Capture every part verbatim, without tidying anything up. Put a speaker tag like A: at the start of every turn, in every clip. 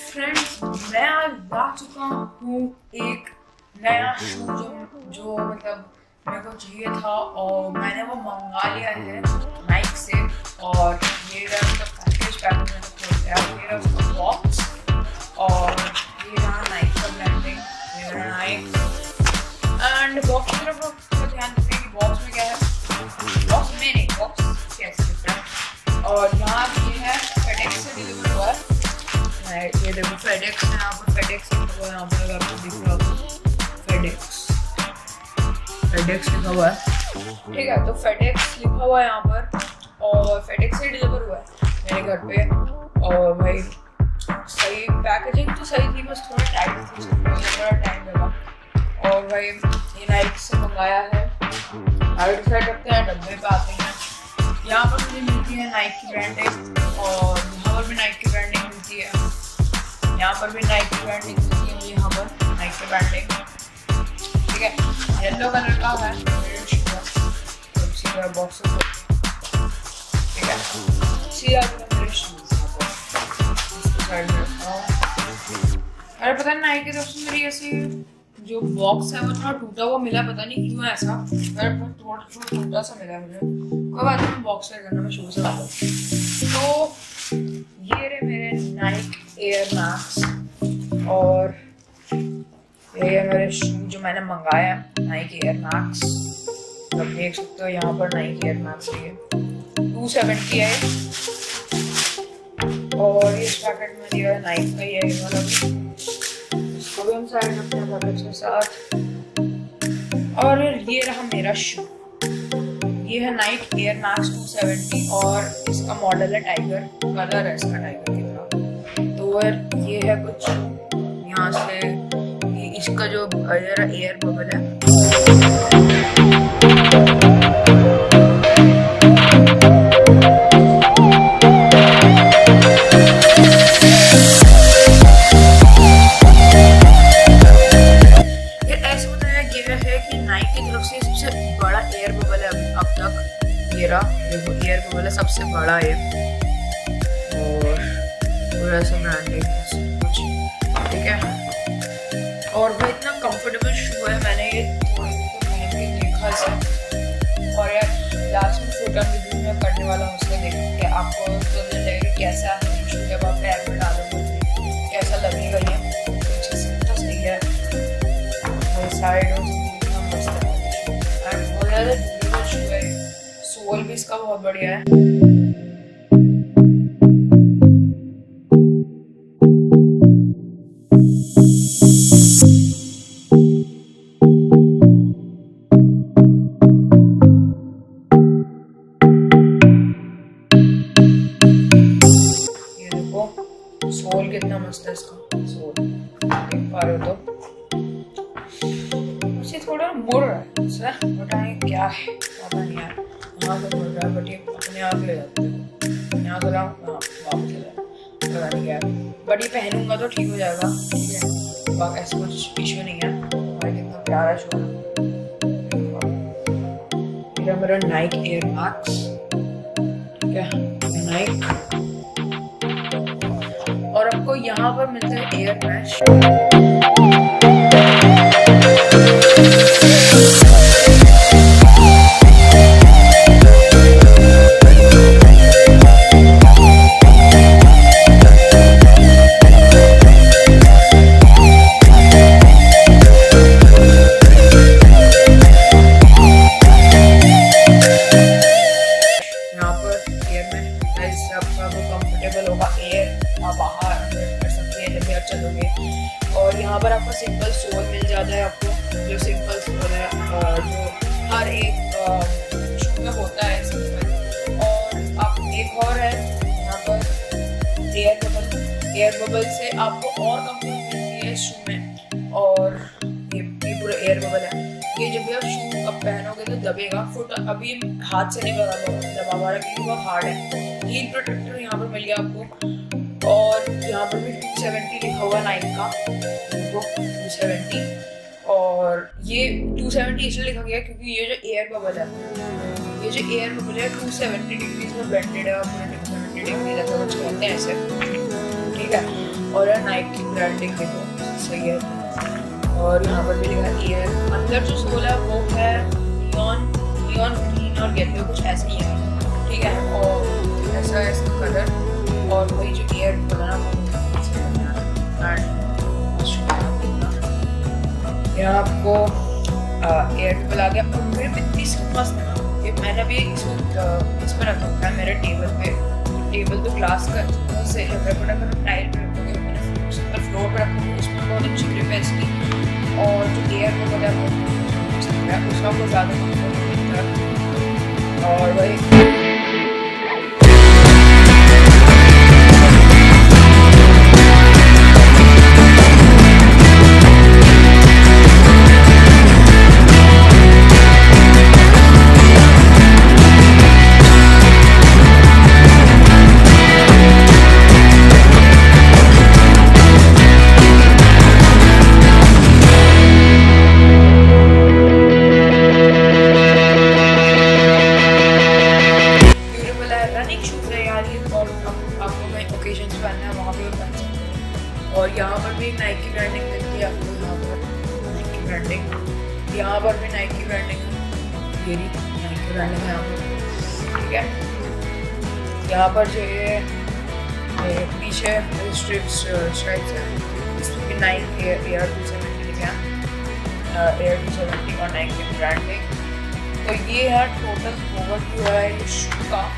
A: Friends, मैं आज ला चुका हूँ एक नया शू जो जो मतलब मेरे को चाहिए था और मैंने वो मंगा लिया है नाइक से। और ये रहा उसका पैकेज पैकेज मैंने खोल लिया, ये रहा उसका बॉक्स और ये रहा नाइक का ब्रांडिंग, ये रहा नाइक। एंड बॉक्स की तरफ ध्यान रखिए कि बॉक्स में क्या है, बॉक्स में नहीं, बॉक्स कैसे दिखता है। और यहाँ ये है फेडेक्स से डिलीवर हुआ है, ये देखो फेडेक्स है, यहाँ पर फेडेक्स लिखा हुआ है, यहाँ पर आपको दिख रहा होगा फेडेक्स, फेडेक्स लिखा हुआ है, ठीक है। तो फेडेक्स लिखा हुआ है यहाँ पर और फेडेक्स से डिलीवर हुआ है मेरे घर पे। और भाई सही पैकेजिंग तो सही थी, बस थोड़ा टाइट थी, थोड़ा टाइम लगा। और भाई ये नाइक से मंगाया है, आगे डिसाइड करते हैं, डब्बे पे आते हैं। यहाँ पर मुझे मिलती है नाइक की ब्रांडिंग और यहाँ पर भी नाइक की ब्रांडिंग मिलती है, यहाँ पर भी नाइक की ब्रांडिंग मिलती है मुझे, यहाँ पर नाइक की ब्रांडिंग, ठीक है। येलो कलर का है, सीधा बॉक्स, ठीक है। सीधा मेरे शूज साइड में रखता हूँ। अरे पता नहीं नाइक की तरफ से मेरी ऐसी जो बॉक्स है वो थोड़ा टूटा हुआ मिला, पता नहीं क्यों ऐसा, पर थोड़ा थोड़ा टूटा सा मिला मुझे। कोई बात नहीं, बॉक्स में करना, मैं शूज से आता हूँ। तो ये रहे मेरे नाइक एयर मैक्स और ये मेरे शू जो मैंने मंगाया नाइक एयर मैक्स, आप देख सकते हो यहाँ पर नाइक एयर मैक्स है, टू सेवेंटी है और इस पैकेट में दिया है नाइक का ये वाला भी, इसको भी हम साइड रखते हैं पैकेट के साथ। और ये रहा मेरा शू, ये है Nike air max two seventy और इसका मॉडल है टाइगर, कलर है इसका टाइगर की तरह। तो ये है कुछ यहाँ से, इसका जो एयर एयर बबल है ये ऐसे बताया गया है कि नाइक की तरफ से सबसे बड़ा एयर बबल है अब तक, ये रहा देखो एयर बबल है सबसे बड़ा है और पूरा ऐसा ब्रांडिंग कुछ, ठीक है। और वो इतना कंफर्टेबल शू है, मैंने ये थोड़ी तो पहन के देखा इसे और यार लास्ट में फोटो रिव्यू में करने वाला हूँ, उसको देख के आपको तो लगेगा कैसा है शू, जब आप पैर में डालोगे कैसा लगेगा। ये पीछे से तो सही है, साइड और इतना मस्त है एंड बहुत ज़्यादा ड्यूरेबल शू है, सोल भी इसका बहुत बढ़िया है। सोल कितना मस्त है इसका, सोल देख पा रहे हो तो मुझे थोड़ा मुड़ रहा है सर, बताएं क्या है पता नहीं यार, यहाँ से मुड़ रहा है बट ये अपने आप ले जाते हैं, यहाँ से लाओ वापस ले जाओ, पता नहीं क्या, बट ये पहनूंगा तो ठीक हो जाएगा, ठीक है। बाकी ऐसा कुछ इशू नहीं है। भाई कितना प्यारा शू है, ये मेरा नाइक एयर मैक्स, ठीक है नाइक। और आपको यहाँ पर मिलता है एयर मैश, यहाँ पर एयर मैश इससे आपका वो कंफर्टेबल होगा, एयर बाहर कर सकते हैं जब भी आप चलोगे। और यहाँ पर आपको सिंपल सोल मिल जाता है, आपको जो सिंपल सोल है जो हर एक शू में होता है सिंपल। और आप एक और है यहाँ पर एयर बबल, एयर बबल से आपको और कंफर्ट मिलती है शू में। और ये ये पूरा एयर बबल है, ये जब भी आप शू अब पहनोगे तो दबेगा, फुट अभी हाथ से नहीं लगा जब हमारा क्योंकि बहुत हार्ड है। हीट प्रोटेक्टर यहाँ पर मिल गया आपको और यहाँ पर भी टू सेवेंटी लिखा हुआ नाइक का, वो टू सेवेंटी। और ये टू सेवेंटी इसलिए लिखा गया क्योंकि ये जो एयर बबल है, ये जो एयर बबल है टू सेवेंटी डिग्रीज में बेंडेड है और टू सेवेंटी डिग्री ऐसा कुछ कहते हैं ऐसे, ठीक है। और है नाइक की ब्रांडिंग देखो सही है। और यहाँ पर भी लिखा ईयर, अंदर जो सोल है वो है नियॉन नियॉन ग्रीन और येलो कुछ ऐसे ही है, ठीक है। और ऐसा है इसका कलर, और वही जो ईयर बोला ना वो यहाँ आपको एयर टेबल आ गया। और मेरे पे इतनी मस्त है ना, ये मैंने अभी इसको इस पर रखा था मेरे टेबल पे। टेबल तो ग्लास का बहुत सही लग रहा है, बट अगर टाइल पे रखोगे मैंने ऊपर फ्लोर पे रखोगे उसमें बहुत अच्छी ग्रिप है इसकी। और जो एयर टेबल है वो उसका बहुत ज़्यादा कंफर्ट मिलता है। और वही और यहाँ पर भी नाइक की ब्रांडिंग मिलती है आपको। यहाँ पर नाइक की ब्रांडिंग, यहाँ पर भी नाइक की ब्रांडिंग है, ये नाइक की ब्रांडिंग है यहाँ पर, ठीक है। यहाँ पर जो ये पीछे स्ट्रिप्स स्ट्राइप्स है, इसमें भी नाइक एयर टू सेवेंटी लिखा है, एयर टू सेवेंटी और नाइक की ब्रांडिंग। तो ये है टोटल ओवरव्यू है ये शू का।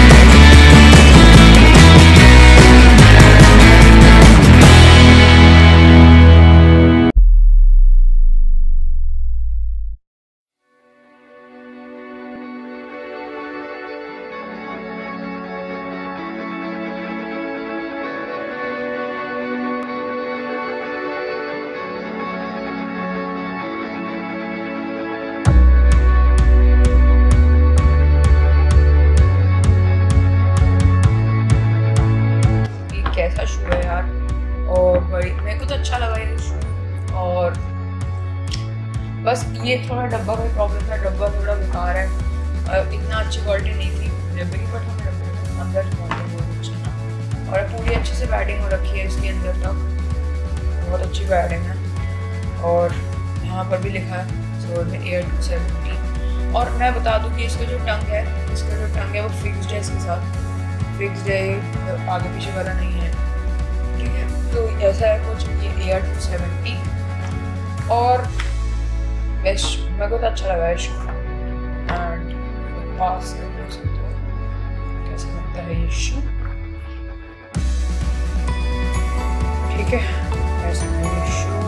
A: कैसा शू है यार, और बड़ी मेरे को तो अच्छा लगा ये शू। और बस ये थोड़ा डब्बा में प्रॉब्लम था, डब्बा थोड़ा बेकार है, इतना अच्छी क्वालिटी नहीं थी डब्बे की, बट हमें डब्बे अंदर क्वालिटी बहुत अच्छी है। और पूरी अच्छे से पैडिंग हो रखी है इसके अंदर तक, बहुत अच्छी पैडिंग है। और यहाँ पर भी लिखा है सोल में एयर टू सेवेंटी। और मैं बता दूँ कि इसका जो टंग है इसका जो टंग है वो फिक्स्ड है, इसके साथ फिक्स्ड है, आगे पीछे वाला नहीं है, ठीक है। तो ऐसा है कुछ ये एयर टू सेवेंटी। और बेस्ट मेरे को तो अच्छा लगा है शू। एंड पास कर सकते हो कैसे लगता है ये शू, ठीक है। ऐसा है ये शू,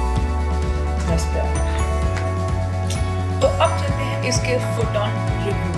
A: तो अब चलते हैं इसके फुट ऑन रिव्यू।